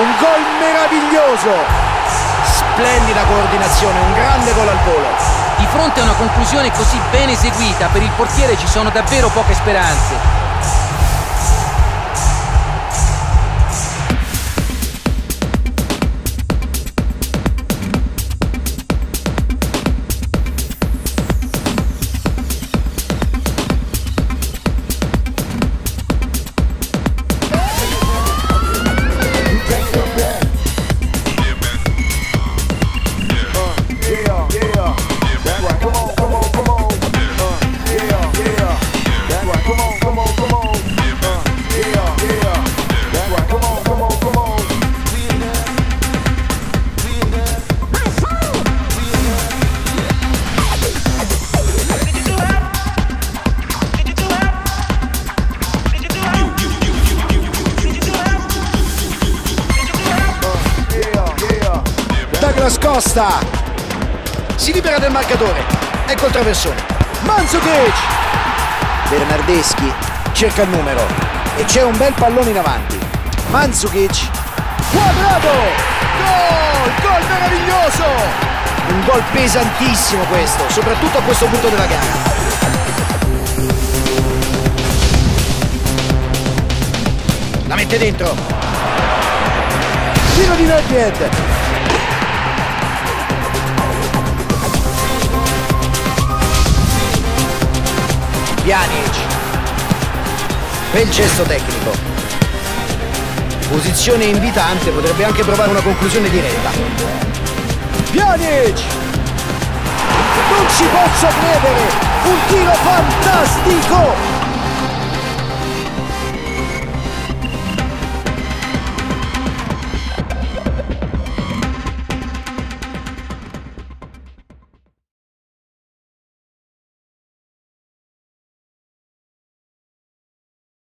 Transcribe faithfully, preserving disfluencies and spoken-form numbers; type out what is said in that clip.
Un gol meraviglioso! Splendida coordinazione, un grande gol al volo. Di fronte a una conclusione così ben eseguita, per il portiere ci sono davvero poche speranze. Costa si libera del marcatore, ecco il traversone. Mandzukic, Bernardeschi cerca il numero e c'è un bel pallone in avanti. Mandzukic, quadrato, gol, gol meraviglioso, un gol pesantissimo questo, soprattutto a questo punto della gara. La mette dentro, tiro di Nedved. Pjanic, bel gesto tecnico, posizione invitante, potrebbe anche provare una conclusione diretta. Pjanic, non ci posso credere, un tiro fantastico!